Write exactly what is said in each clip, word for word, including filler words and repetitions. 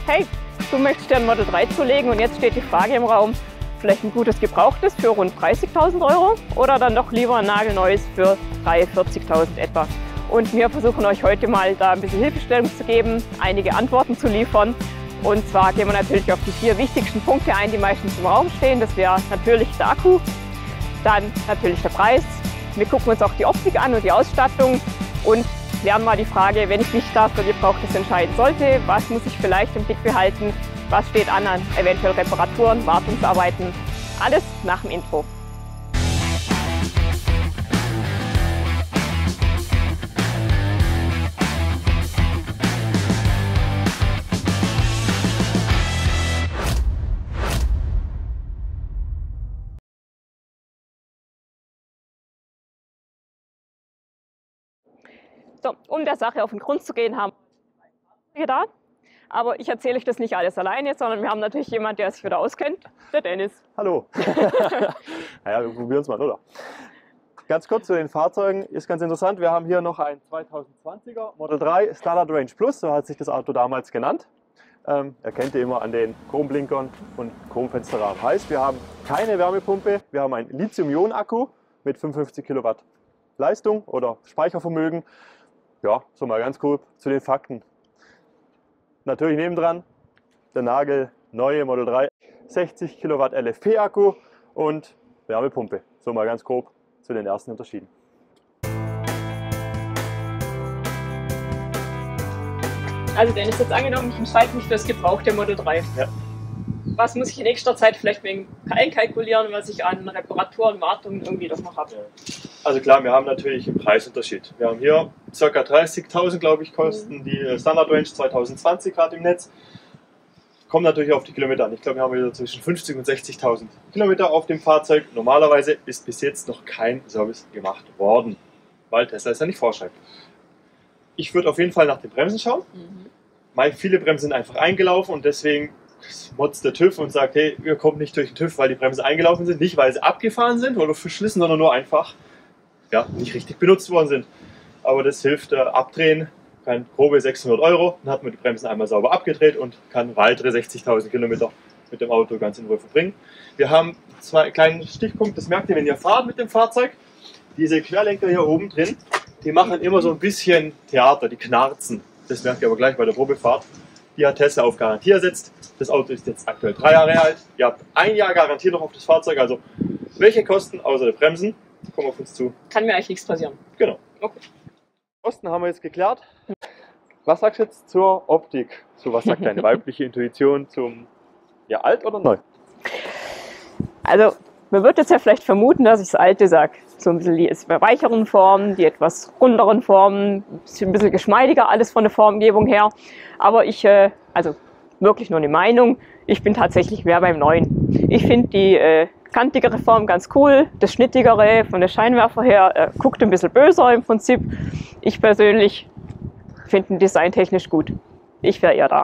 hey, du möchtest dir ein Model drei zulegen und jetzt steht die Frage im Raum, vielleicht ein gutes Gebrauchtes für rund dreißigtausend Euro oder dann doch lieber ein nagelneues für dreißigtausend, vierzigtausend etwa. Und wir versuchen euch heute mal da ein bisschen Hilfestellung zu geben, einige Antworten zu liefern. Und zwar gehen wir natürlich auf die vier wichtigsten Punkte ein, die meistens im Raum stehen. Das wäre natürlich der Akku, dann natürlich der Preis. Wir gucken uns auch die Optik an und die Ausstattung und klären mal die Frage, wenn ich mich da für Gebrauchtes entscheiden sollte, was muss ich vielleicht im Blick behalten, was steht an an eventuell Reparaturen, Wartungsarbeiten, alles nach dem Intro. So, um der Sache auf den Grund zu gehen, haben wir da. Aber ich erzähle euch das nicht alles alleine, sondern wir haben natürlich jemanden, der sich wieder auskennt, der Dennis. Hallo. Naja, wir probieren es mal, oder? Ganz kurz zu den Fahrzeugen, ist ganz interessant. Wir haben hier noch ein zweitausendzwanziger Model drei Standard Range Plus, so hat sich das Auto damals genannt. Ähm, erkennt ihr immer an den Chromblinkern und Chromfensterrahmen. Heißt, wir haben keine Wärmepumpe, wir haben einen Lithium-Ionen-Akku mit fünfundfünfzig Kilowatt Leistung oder Speichervermögen. Ja, so mal ganz grob zu den Fakten. Natürlich nebendran der Nagel neue Model drei sechzig Kilowatt L F P Akku und Wärmepumpe. So mal ganz grob zu den ersten Unterschieden. Also Dennis, jetzt angenommen, ich entscheide mich für das gebrauchte Model drei. Ja. Was muss ich in nächster Zeit vielleicht wegen einkalkulieren, was ich an Reparaturen, Wartungen irgendwie doch noch habe? Also klar, wir haben natürlich einen Preisunterschied. Wir haben hier ca. dreißigtausend, glaube ich, kosten die Standard Range zweitausendzwanzig gerade im Netz. Kommt natürlich auf die Kilometer an. Ich glaube, wir haben wieder zwischen fünfzig und sechzigtausend Kilometer auf dem Fahrzeug. Normalerweise ist bis jetzt noch kein Service gemacht worden, weil Tesla es ja nicht vorschreibt. Ich würde auf jeden Fall nach den Bremsen schauen. Mhm. Viele Bremsen sind einfach eingelaufen und deswegen motzt der TÜV und sagt, hey, ihr kommt nicht durch den TÜV, weil die Bremsen eingelaufen sind. Nicht, weil sie abgefahren sind oder verschlissen, sondern nur einfach ja, nicht richtig benutzt worden sind. Aber das hilft, äh, abdrehen, kann grobe sechshundert Euro, dann hat man die Bremsen einmal sauber abgedreht und kann weitere sechzigtausend Kilometer mit dem Auto ganz in Ruhe verbringen. Wir haben zwei kleine Stichpunkte, das merkt ihr, wenn ihr fahrt mit dem Fahrzeug. Diese Querlenker hier oben drin, die machen immer so ein bisschen Theater, die knarzen. Das merkt ihr aber gleich bei der Probefahrt. Die hat Tesla auf Garantie ersetzt. Das Auto ist jetzt aktuell drei Jahre alt. Ihr habt ein Jahr Garantie noch auf das Fahrzeug. Also welche Kosten außer der Bremsen kommen auf uns zu? Kann mir eigentlich nichts passieren. Genau. Okay. Kosten haben wir jetzt geklärt. Was sagst du jetzt zur Optik? So, was sagt deine weibliche Intuition zum ja, alt oder neu? Also man wird jetzt ja vielleicht vermuten, dass ich das alte sage. So ein bisschen die weicheren Formen, die etwas runderen Formen, ein bisschen geschmeidiger, alles von der Formgebung her. Aber ich, äh, also wirklich nur eine Meinung, ich bin tatsächlich mehr beim Neuen. Ich finde die äh, kantigere Form ganz cool, das schnittigere von der Scheinwerfer her äh, guckt ein bisschen böser im Prinzip. Ich persönlich finde den Design technisch gut. Ich wäre eher da.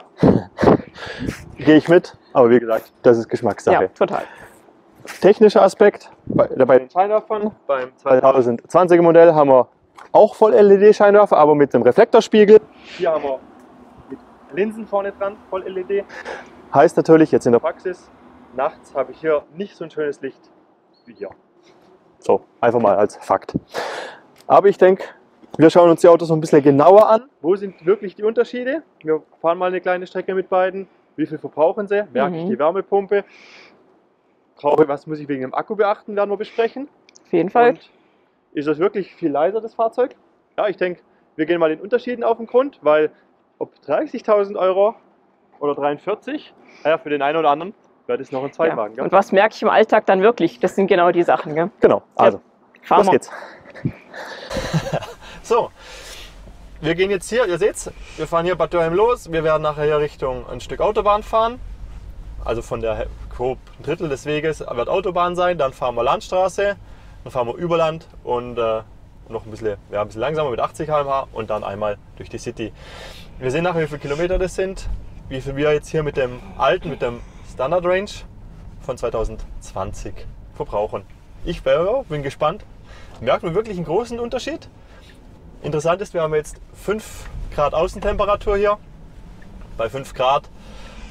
Gehe ich mit, aber wie gesagt, das ist Geschmackssache. Ja, total. Technischer Aspekt, bei, bei den Scheinwerfern, beim zweitausendzwanziger Modell haben wir auch Voll-L E D-Scheinwerfer, aber mit dem Reflektorspiegel. Hier haben wir mit Linsen vorne dran, Voll-L E D. Heißt natürlich jetzt in der Praxis, nachts habe ich hier nicht so ein schönes Licht wie hier. So, einfach mal als Fakt. Aber ich denke, wir schauen uns die Autos noch ein bisschen genauer an. Wo sind wirklich die Unterschiede? Wir fahren mal eine kleine Strecke mit beiden. Wie viel verbrauchen sie? Merke mhm. ich die Wärmepumpe? Brauche, was muss ich wegen dem Akku beachten, werden wir besprechen. Auf jeden Fall. Und ist das wirklich viel leiser, das Fahrzeug? Ja, ich denke, wir gehen mal den Unterschieden auf den Grund, weil ob dreißigtausend Euro oder dreiundvierzig, naja, für den einen oder anderen wäre das noch ein Zweitwagen. Ja. Und was merke ich im Alltag dann wirklich? Das sind genau die Sachen. Gell? Genau, also, ja. los geht's. So, wir gehen jetzt hier, ihr seht's, wir fahren hier Bad Dürheim los, wir werden nachher hier Richtung ein Stück Autobahn fahren. Also von der grob ein Drittel des Weges wird Autobahn sein, dann fahren wir Landstraße, dann fahren wir Überland und äh, noch ein bisschen, ja, ein bisschen langsamer mit achtzig Kilometer pro Stunde und dann einmal durch die City. Wir sehen nachher, wie viele Kilometer das sind, wie viel wir jetzt hier mit dem alten, mit dem Standard Range von zweitausendzwanzig verbrauchen. Ich bin gespannt. Merkt man wirklich einen großen Unterschied? Interessant ist, wir haben jetzt fünf Grad Außentemperatur hier. Bei fünf Grad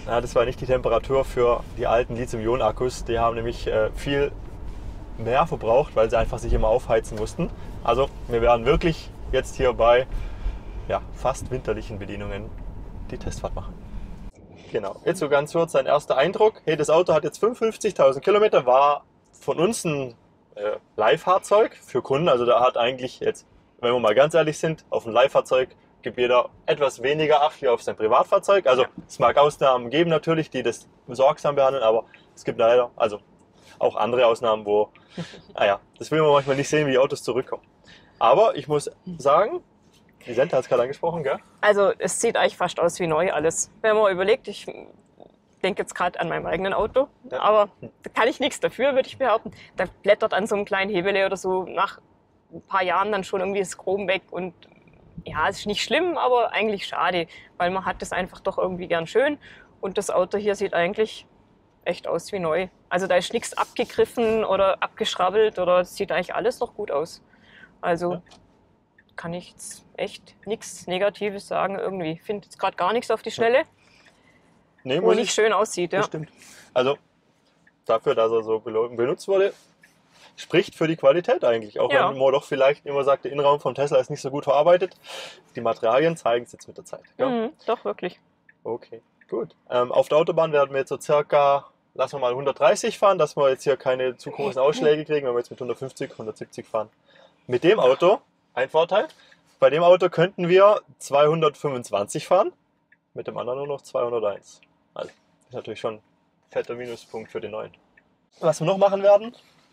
Ja, das war nicht die Temperatur für die alten Lithium-Ionen-Akkus. Die haben nämlich äh, viel mehr verbraucht, weil sie einfach sich immer aufheizen mussten. Also wir werden wirklich jetzt hier bei ja, fast winterlichen Bedienungen die Testfahrt machen. Genau. Jetzt so ganz kurz ein erster Eindruck. Hey, das Auto hat jetzt fünfundfünfzigtausend Kilometer, war von uns ein äh, Leihfahrzeug für Kunden. Also da hat eigentlich jetzt, wenn wir mal ganz ehrlich sind, auf ein Leihfahrzeug gibt jeder etwas weniger Acht wie auf sein Privatfahrzeug. Also es mag Ausnahmen geben natürlich, die das sorgsam behandeln, aber es gibt leider also auch andere Ausnahmen, wo, naja, das will man manchmal nicht sehen, wie die Autos zurückkommen. Aber ich muss sagen, die Senta hat es gerade angesprochen, gell? Also es sieht eigentlich fast aus wie neu alles. Wenn man überlegt, ich denke jetzt gerade an meinem eigenen Auto, ja. aber da kann ich nichts dafür, würde ich behaupten. Da blättert an so einem kleinen Hebel oder so nach ein paar Jahren dann schon irgendwie das Chrom weg und ja, es ist nicht schlimm, aber eigentlich schade, weil man hat das einfach doch irgendwie gern schön und das Auto hier sieht eigentlich echt aus wie neu. Also da ist nichts abgegriffen oder abgeschrabbelt oder es sieht eigentlich alles noch gut aus. Also ja. kann ich jetzt echt nichts Negatives sagen irgendwie. Ich finde jetzt gerade gar nichts auf die Schnelle, nee, wo nicht schön aussieht. Ja. Das stimmt. Also dafür, dass er so benutzt wurde, spricht für die Qualität eigentlich. Auch ja. wenn man doch vielleicht immer sagt, der Innenraum vom Tesla ist nicht so gut verarbeitet. Die Materialien zeigen es jetzt mit der Zeit. Ja? Mhm, doch, wirklich. Okay, gut. Ähm, auf der Autobahn werden wir jetzt so circa, lassen wir mal hundertdreißig fahren, dass wir jetzt hier keine zu großen Ausschläge kriegen, wenn wir jetzt mit hundertfünfzig, hundertsiebzig fahren. Mit dem Auto, ein Vorteil, bei dem Auto könnten wir zweihundertfünfundzwanzig fahren, mit dem anderen nur noch zweihunderteins. Also, das ist natürlich schon ein fetter Minuspunkt für den neuen. Was wir noch machen werden,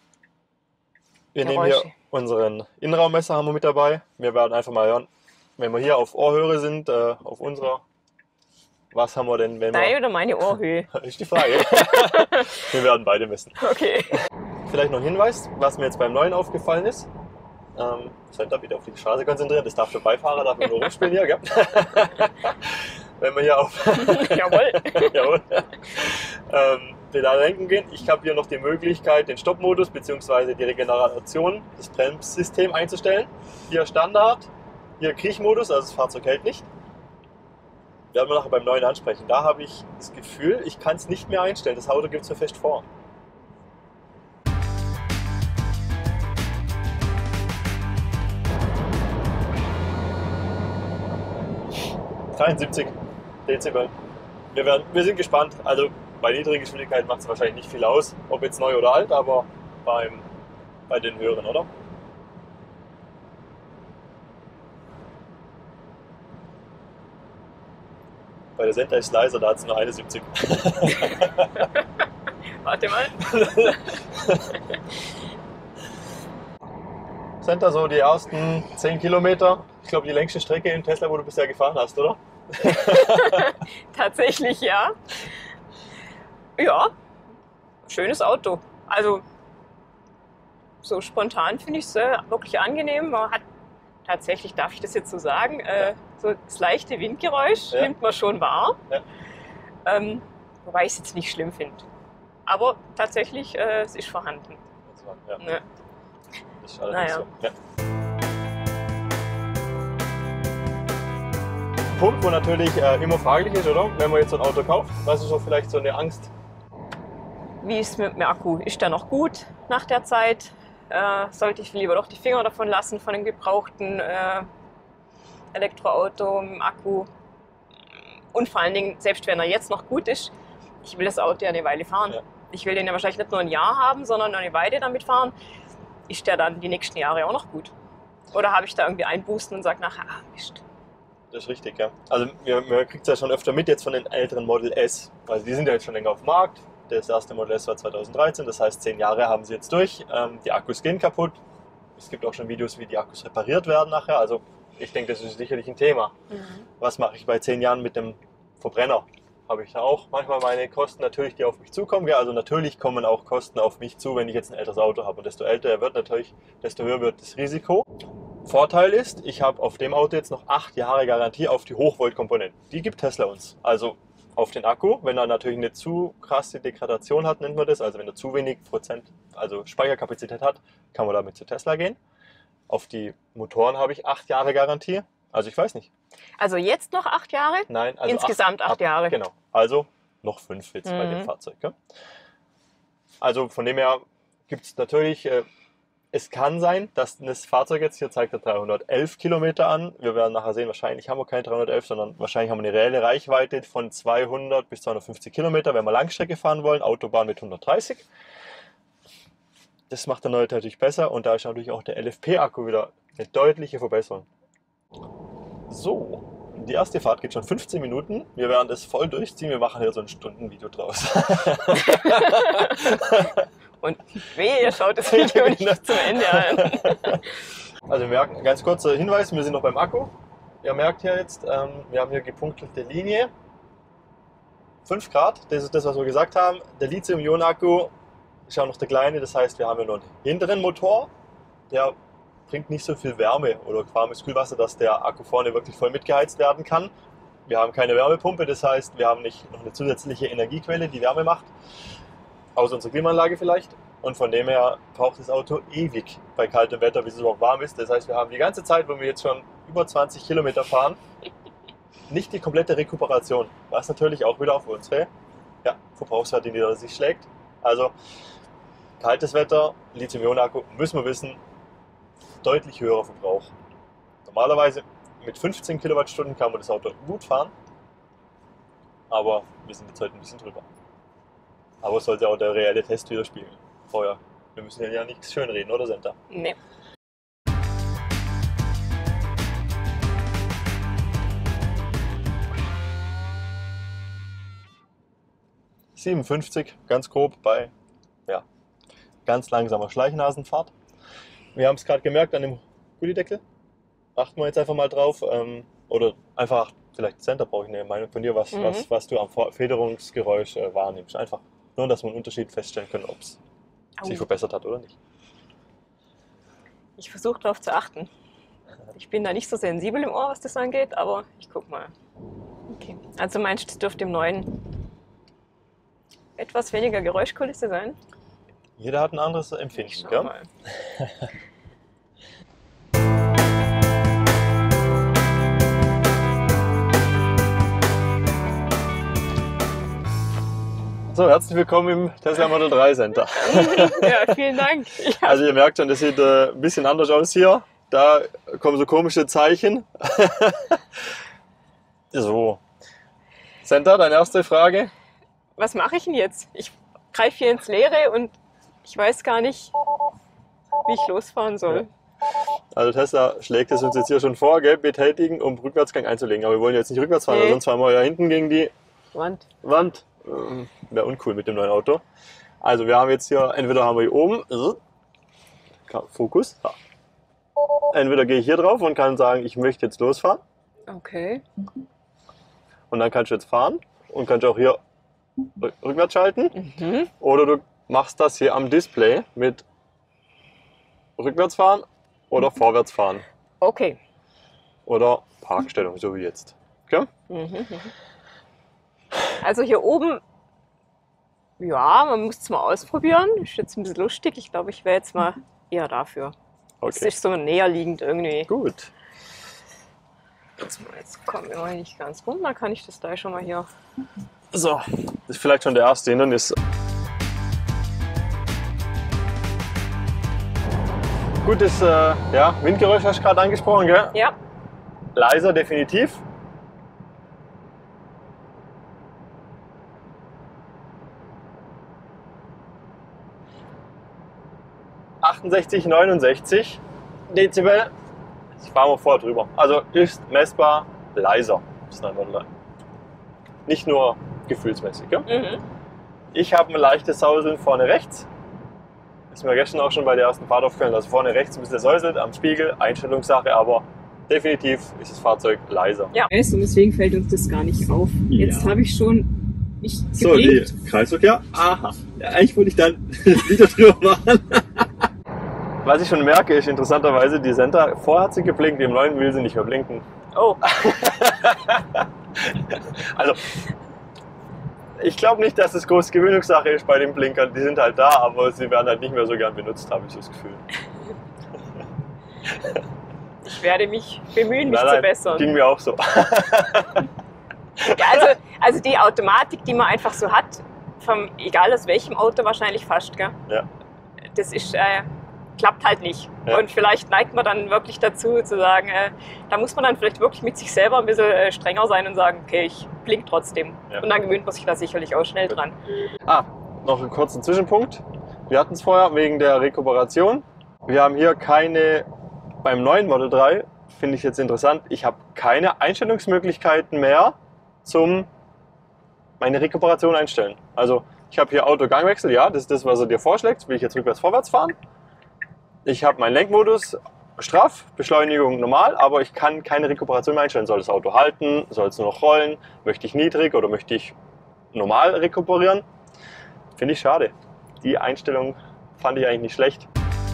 wir nehmen hier unseren Innenraummesser haben wir mit dabei. Wir werden einfach mal hören, wenn wir hier auf Ohrhöhe sind, äh, auf unserer, was haben wir denn, wenn wir... Deine oder meine Ohrhöhe? Ist die Frage. Wir werden beide messen. Okay. Vielleicht noch ein Hinweis, was mir jetzt beim neuen aufgefallen ist. Ähm, Senta bitte auf die Straße konzentrieren, das darf der Beifahrer, darf nur rumspielen hier, gell? Wenn wir hier auf... Jawohl. Jawohl. Ähm, Pedal lenken gehen. Ich habe hier noch die Möglichkeit, den Stoppmodus bzw. die Regeneration des Bremssystems einzustellen. Hier Standard, hier Kriechmodus, also das Fahrzeug hält nicht. Werden wir nachher beim neuen ansprechen. Da habe ich das Gefühl, ich kann es nicht mehr einstellen. Das Auto gibt es mir fest vor. dreiundsiebzig Dezibel. Wir, werden, wir sind gespannt. Also bei niedriger Geschwindigkeit macht es wahrscheinlich nicht viel aus, ob jetzt neu oder alt, aber beim, bei den höheren, oder? Bei der Senta ist es leiser, da hat es nur einundsiebzig. Warte mal. Senta, so die ersten zehn Kilometer. Ich glaube, die längste Strecke im Tesla, wo du bisher gefahren hast, oder? Tatsächlich, ja. Ja, schönes Auto. Also so spontan finde ich es äh, wirklich angenehm. Man hat tatsächlich, darf ich das jetzt so sagen, äh, so das leichte Windgeräusch ja. nimmt man schon wahr. Ja. Ähm, wobei ich es jetzt nicht schlimm finde. Aber tatsächlich, äh, es ist vorhanden. Ja. Ne. Das ist allerdings naja. so. Ja. Punkt, wo natürlich äh, immer fraglich ist, oder? Wenn man jetzt so ein Auto kauft, was ist so vielleicht so eine Angst? Wie ist es mit dem Akku? Ist der noch gut nach der Zeit? Äh, sollte ich lieber doch die Finger davon lassen, von dem gebrauchten äh, Elektroauto im Akku? Und vor allen Dingen, selbst wenn er jetzt noch gut ist, ich will das Auto ja eine Weile fahren. Ja. Ich will den ja wahrscheinlich nicht nur ein Jahr haben, sondern eine Weile damit fahren. Ist der dann die nächsten Jahre auch noch gut? Oder habe ich da irgendwie Einbußen und sage nachher, ah Mist. Das ist richtig, ja. Also man, man kriegt es ja schon öfter mit jetzt von den älteren Model S. Also die sind ja jetzt schon länger auf dem Markt. Das erste Model S war zweitausenddreizehn, das heißt zehn Jahre haben sie jetzt durch. Ähm, die Akkus gehen kaputt. Es gibt auch schon Videos, wie die Akkus repariert werden nachher. Also ich denke, das ist sicherlich ein Thema. Mhm. Was mache ich bei zehn Jahren mit dem Verbrenner? Habe ich da auch manchmal meine Kosten natürlich, die auf mich zukommen. Ja, also natürlich kommen auch Kosten auf mich zu, wenn ich jetzt ein älteres Auto habe. Und desto älter er wird natürlich, desto höher wird das Risiko. Vorteil ist, ich habe auf dem Auto jetzt noch acht Jahre Garantie auf die Hochvolt-Komponenten. Die gibt Tesla uns. Also auf den Akku, wenn er natürlich eine zu krasse Degradation hat, nennt man das, also wenn er zu wenig Prozent, also Speicherkapazität hat, kann man damit zu Tesla gehen. Auf die Motoren habe ich acht Jahre Garantie. Also ich weiß nicht. Also jetzt noch acht Jahre? Nein, also insgesamt acht, acht Jahre. Genau. Also noch fünf jetzt Mhm. bei dem Fahrzeug. Ja? Also von dem her gibt es natürlich, äh, es kann sein, dass das Fahrzeug jetzt, hier zeigt er dreihundertelf Kilometer an. Wir werden nachher sehen, wahrscheinlich haben wir keine dreihundertelf, sondern wahrscheinlich haben wir eine reelle Reichweite von zweihundert bis zweihundertfünfzig Kilometer, wenn wir Langstrecke fahren wollen, Autobahn mit hundertdreißig. Das macht der neue natürlich besser und da ist natürlich auch der L F P-Akku wieder eine deutliche Verbesserung. So, die erste Fahrt geht schon fünfzehn Minuten. Wir werden das voll durchziehen. Wir machen hier so ein Stundenvideo draus. Und wehe, ihr schaut das Video nicht zum Ende an. Also wir merken, ganz kurzer Hinweis, wir sind noch beim Akku. Ihr merkt hier jetzt, ähm, wir haben hier gepunktete Linie. fünf Grad, das ist das, was wir gesagt haben. Der Lithium-Ionen-Akku ist auch noch der kleine, das heißt, wir haben hier noch einen hinteren Motor. Der bringt nicht so viel Wärme oder warmes Kühlwasser, dass der Akku vorne wirklich voll mitgeheizt werden kann. Wir haben keine Wärmepumpe, das heißt, wir haben nicht noch eine zusätzliche Energiequelle, die Wärme macht. Außer unsere Klimaanlage vielleicht. Und von dem her braucht das Auto ewig bei kaltem Wetter, bis es überhaupt warm ist. Das heißt, wir haben die ganze Zeit, wo wir jetzt schon über zwanzig Kilometer fahren, nicht die komplette Rekuperation. Was natürlich auch wieder auf unsere ja, Verbrauchswerte nieder sich schlägt. Also kaltes Wetter, Lithium-Ionen-Akku, müssen wir wissen, deutlich höherer Verbrauch. Normalerweise mit fünfzehn Kilowattstunden kann man das Auto gut fahren. Aber wir sind jetzt heute ein bisschen drüber. Aber es sollte auch der reelle Test widerspiegeln. Vorher. Wir müssen ja nichts schönreden, oder Senta? Nee. siebenundfünfzig, ganz grob bei ja, ganz langsamer Schleichnasenfahrt. Wir haben es gerade gemerkt an dem Gullideckel. Achten wir jetzt einfach mal drauf. Ähm, oder einfach, vielleicht Senta brauche ich eine Meinung von dir, was, Mhm. was, was du am Federungsgeräusch äh, wahrnimmst. Einfach nur, dass wir einen Unterschied feststellen können, ob es sich verbessert hat oder nicht. Ich versuche darauf zu achten. Ich bin da nicht so sensibel im Ohr, was das angeht, aber ich guck mal. Okay. Also meinst du, es dürfte im neuen etwas weniger Geräuschkulisse sein? Jeder hat ein anderes Ich Empfinden. schau Gell? mal. So, herzlich willkommen im Tesla Model drei Center. Ja, vielen Dank. Ja. Also ihr merkt schon, das sieht äh, ein bisschen anders aus hier. Da kommen so komische Zeichen. So. Senta, deine erste Frage? Was mache ich denn jetzt? Ich greife hier ins Leere und ich weiß gar nicht, wie ich losfahren soll. Also Tesla schlägt es uns jetzt hier schon vor, gell? Betätigen, um Rückwärtsgang einzulegen. Aber wir wollen jetzt nicht rückwärts fahren, Nee. weil sonst fahren wir ja hinten gegen die Wand. Wand. Ähm, Wäre uncool mit dem neuen Auto. Also wir haben jetzt hier, entweder haben wir hier oben, äh, Fokus, ja. Entweder gehe ich hier drauf und kann sagen, ich möchte jetzt losfahren. Okay. Und dann kannst du jetzt fahren und kannst auch hier rück- rückwärts schalten. Mhm. Oder du machst das hier am Display mit rückwärts fahren oder vorwärts fahren. Okay. Oder Parkstellung, so wie jetzt. Okay? Mhm. mhm. Also hier oben, ja, man muss es mal ausprobieren. Ist jetzt ein bisschen lustig. Ich glaube, ich wäre jetzt mal eher dafür. Es Okay. ist so näher liegend irgendwie. Gut. Jetzt, mal, jetzt kommen wir mal nicht ganz rum, dann kann ich das da schon mal hier. So, das ist vielleicht schon der erste Hindernis. Gutes äh, ja, Windgeräusch hast du gerade angesprochen, gell? Ja, Leiser definitiv. achtundsechzig, neunundsechzig Dezibel. Ich fahre mal vor drüber. Also ist messbar leiser. Das ist einfach nicht nur gefühlsmäßig. Ja? mhm. Ich habe ein leichtes Sauseln vorne rechts. Ist mir gestern auch schon bei der ersten Fahrt aufgefallen, dass vorne rechts ein bisschen säuselt am Spiegel. Einstellungssache, aber definitiv ist das Fahrzeug leiser. Ja. Und deswegen fällt uns das gar nicht auf. Jetzt Ja. habe ich schon mich So, die Kreisverkehr. Aha. Ja, eigentlich wollte ich dann wieder drüber machen. Was ich schon merke, ist interessanterweise, die Senta, vorher hat sie geblinkt, im neuen will sie nicht mehr blinken. Oh, Also, ich glaube nicht, dass es große Gewöhnungssache ist bei den Blinkern. Die sind halt da, aber sie werden halt nicht mehr so gern benutzt, habe ich das Gefühl. ich werde mich bemühen, mich Nein, zu nein, bessern. ging mir auch so. Ja, also, also die Automatik, die man einfach so hat, vom, egal aus welchem Auto wahrscheinlich fast, gell? Ja. Das ist, äh, klappt halt nicht. Ja. Und vielleicht neigt man dann wirklich dazu zu sagen, äh, da muss man dann vielleicht wirklich mit sich selber ein bisschen äh, strenger sein und sagen, okay, ich blink trotzdem. Ja. Und dann gewöhnt man sich da sicherlich auch schnell dran. Ah, noch einen kurzen Zwischenpunkt. Wir hatten es vorher wegen der Rekuperation. Wir haben hier keine, beim neuen Model drei, finde ich jetzt interessant, ich habe keine Einstellungsmöglichkeiten mehr zum meine Rekuperation einstellen. Also ich habe hier Auto-Gangwechsel, ja, das ist das, was er dir vorschlägt. Will ich jetzt rückwärts, vorwärts fahren? Ich habe meinen Lenkmodus straff, Beschleunigung normal, aber ich kann keine Rekuperation mehr einstellen. Soll das Auto halten? Soll es nur noch rollen? Möchte ich niedrig oder möchte ich normal rekuperieren? Finde ich schade. Die Einstellung fand ich eigentlich nicht schlecht.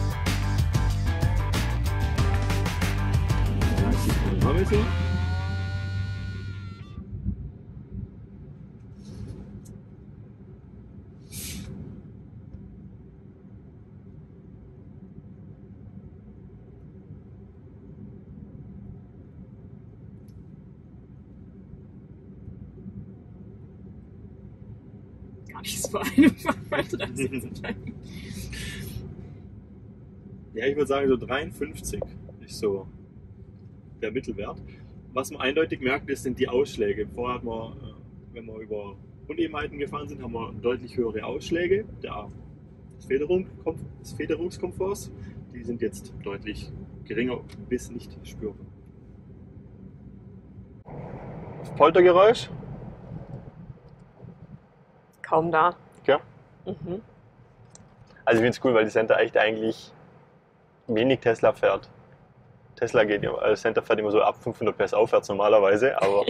Gar nicht so einfach, dreißig zu bleiben. Ja, ich würde sagen, so dreiundfünfzig ist so der Mittelwert. Was man eindeutig merkt, das sind die Ausschläge. Vorher hat man, wenn wir über Unebenheiten gefahren sind, haben wir deutlich höhere Ausschläge der, des, Federung, des Federungskomforts. Die sind jetzt deutlich geringer bis nicht spürbar. Das Poltergeräusch? Kaum da. Ja. Mhm. Also ich finde es cool, weil die Center echt eigentlich wenig Tesla fährt. Tesla geht immer, also Center fährt immer so ab fünfhundert P S aufwärts normalerweise, aber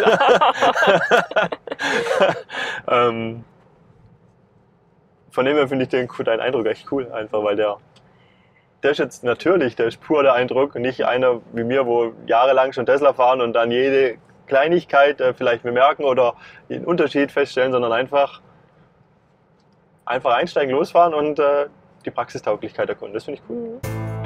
ähm, von dem her finde ich den, deinen Eindruck echt cool, einfach weil der, der ist jetzt natürlich, der ist pur der Eindruck, nicht einer wie mir, wo jahrelang schon Tesla fahren und dann jede Kleinigkeit äh, vielleicht bemerken oder den Unterschied feststellen, sondern einfach, einfach einsteigen, losfahren und äh, die Praxistauglichkeit erkunden. Das finde ich cool.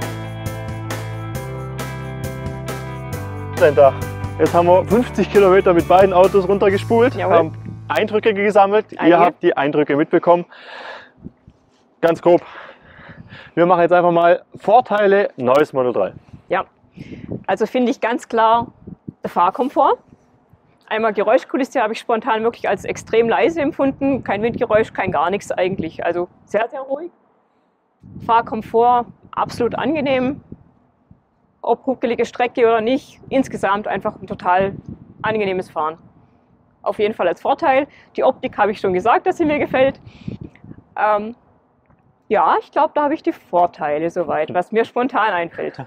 Jetzt haben wir fünfzig Kilometer mit beiden Autos runtergespult, Jawohl. haben Eindrücke gesammelt. Einige. Ihr habt die Eindrücke mitbekommen. Ganz grob. Wir machen jetzt einfach mal Vorteile neues Model drei. Ja, also finde ich ganz klar der Fahrkomfort. Einmal Geräuschkulisse habe ich spontan wirklich als extrem leise empfunden. Kein Windgeräusch, kein gar nichts eigentlich. Also sehr, sehr ruhig. Fahrkomfort absolut angenehm. Ob huckelige Strecke oder nicht, insgesamt einfach ein total angenehmes Fahren. Auf jeden Fall als Vorteil. Die Optik habe ich schon gesagt, dass sie mir gefällt. Ähm, ja, ich glaube, da habe ich die Vorteile soweit, was mir spontan einfällt.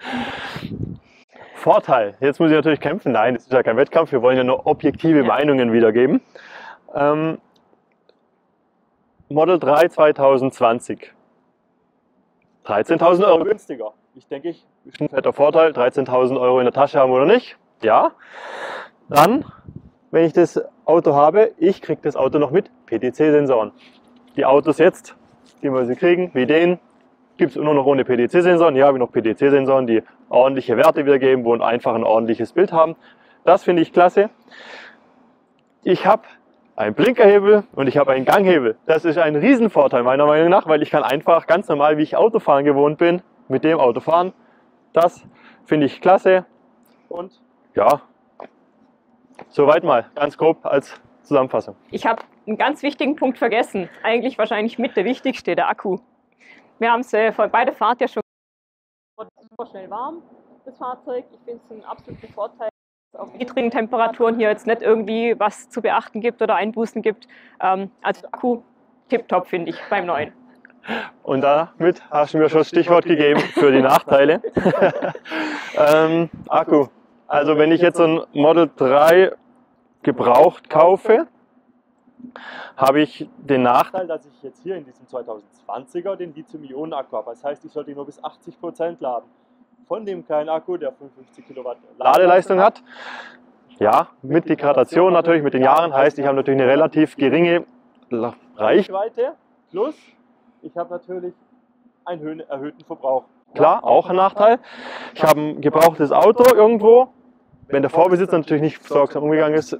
Vorteil, jetzt muss ich natürlich kämpfen. Nein, es ist ja kein Wettkampf, wir wollen ja nur objektive ja. Meinungen wiedergeben. Ähm, Model drei zwanzig zwanzig. dreizehntausend Euro günstiger. Ich denke, ich ist ein fetter Vorteil, dreizehntausend Euro in der Tasche haben oder nicht. Ja. Dann, wenn ich das Auto habe, ich kriege das Auto noch mit P T C-Sensoren. Die Autos jetzt, die wir sie kriegen, wie den, gibt es nur noch ohne P T C-Sensoren. Hier habe ich noch P T C-Sensoren, die ordentliche Werte wiedergeben, wo einfach ein ordentliches Bild haben. Das finde ich klasse. Ich habe einen Blinkerhebel und ich habe einen Ganghebel. Das ist ein Riesenvorteil meiner Meinung nach, weil ich kann einfach ganz normal, wie ich Autofahren gewohnt bin, mit dem Auto fahren. Das finde ich klasse. Und ja, soweit mal, ganz grob als Zusammenfassung. Ich habe einen ganz wichtigen Punkt vergessen. Eigentlich wahrscheinlich mit der wichtigste, der Akku. Wir haben es äh, bei der Fahrt ja schon super schnell warm, das Fahrzeug. Ich finde es einen absoluten Vorteil, dass es auf niedrigen Temperaturen hier jetzt nicht irgendwie was zu beachten gibt oder Einbußen gibt. Ähm, also der Akku tipptopp, finde ich, beim neuen. Und damit hast du mir schon das Stichwort gegeben für die Nachteile. ähm, Akku. Also wenn ich jetzt so ein Model drei gebraucht kaufe, habe ich den Nachteil, dass ich jetzt hier in diesem zweitausendzwanziger den Lithium-Ionen-Akku habe. Das heißt, ich sollte ihn nur bis achtzig Prozent laden. Von dem kleinen Akku, der fünfundfünfzig Kilowatt Ladeleistung hat. Ja, mit Degradation natürlich, mit den Jahren, heißt, ich habe natürlich eine relativ geringe Reichweite. Plus, ich habe natürlich einen erhöhten Verbrauch. Klar, auch ein Nachteil. Ich habe ein gebrauchtes Auto irgendwo. Wenn der Vorbesitzer natürlich nicht sorgsam umgegangen ist,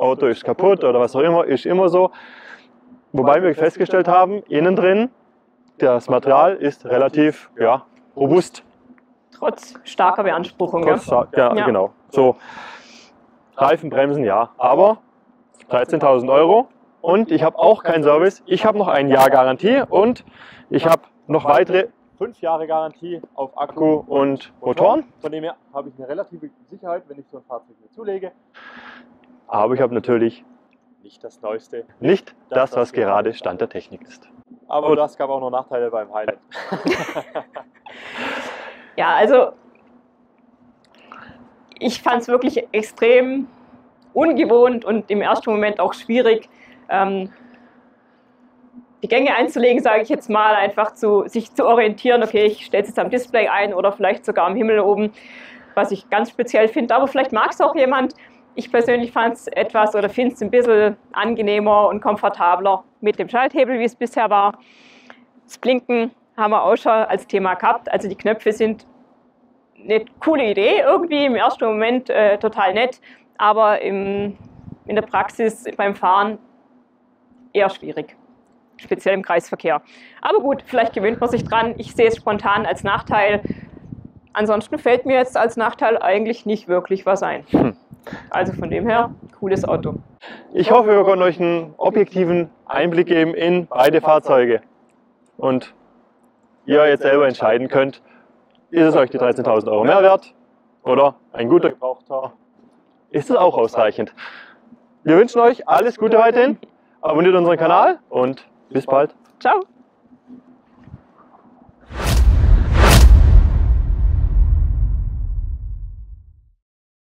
Auto ist kaputt oder was auch immer, ist immer so. Wobei wir festgestellt haben, innen drin, das Material ist relativ ja, robust. Trotz starker Beanspruchung. Trotz, ja. Ja, Ja. genau. So, Reifen, Bremsen, ja, aber dreizehntausend Euro und ich habe auch keinen Service. Ich habe noch ein Jahr Garantie und ich habe noch weitere fünf Jahre Garantie auf Akku und Motoren. Von dem her habe ich eine relative Sicherheit, wenn ich so ein Fahrzeug mir zulege. Aber ich habe natürlich nicht das Neueste, nicht das, was gerade Stand der Technik ist. Aber das gab auch noch Nachteile beim Highland. Ja, also ich fand es wirklich extrem ungewohnt und im ersten Moment auch schwierig, ähm, die Gänge einzulegen, sage ich jetzt mal, einfach zu, sich zu orientieren, okay, ich stelle es jetzt am Display ein oder vielleicht sogar am Himmel oben, was ich ganz speziell finde, aber vielleicht mag es auch jemand. Ich persönlich fand es etwas oder finde es ein bisschen angenehmer und komfortabler mit dem Schalthebel, wie es bisher war. Das Blinken haben wir auch schon als Thema gehabt, also die Knöpfe sind eine coole Idee irgendwie, im ersten Moment äh, total nett, aber im, in der Praxis beim Fahren eher schwierig. Speziell im Kreisverkehr. Aber gut, vielleicht gewöhnt man sich dran. Ich sehe es spontan als Nachteil. Ansonsten fällt mir jetzt als Nachteil eigentlich nicht wirklich was ein. Hm. Also von dem her, cooles Auto. Ich hoffe, wir konnten euch einen objektiven Einblick geben in beide Fahrzeuge. Und ihr jetzt selber entscheiden könnt, ist es euch die dreizehntausend Euro mehr wert oder ein guter Gebrauchter? Ist es auch ausreichend? Wir wünschen euch alles Gute weiterhin. Abonniert unseren Kanal und bis bald. Ciao!